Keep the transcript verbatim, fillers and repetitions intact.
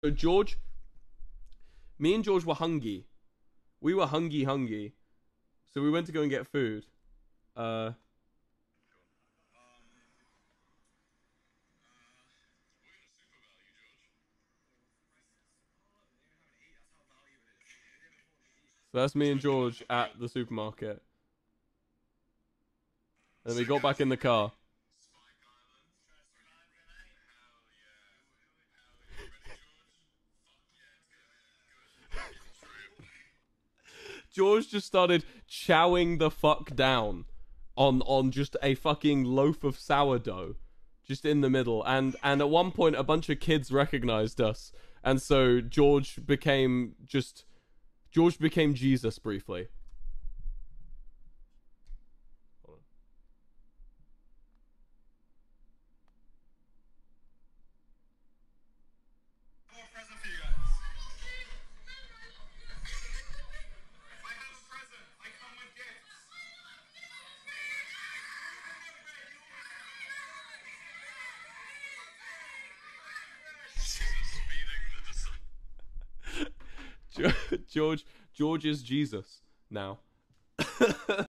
So George, me and George were hungry. We were hungry, hungry. So we went to go and get food. Uh, so that's me and George at the supermarket. And we got back in the car. George just started chowing the fuck down on on just a fucking loaf of sourdough just in the middle, and and at one point a bunch of kids recognized us, and so George became just George became Jesus briefly. George George is Jesus now.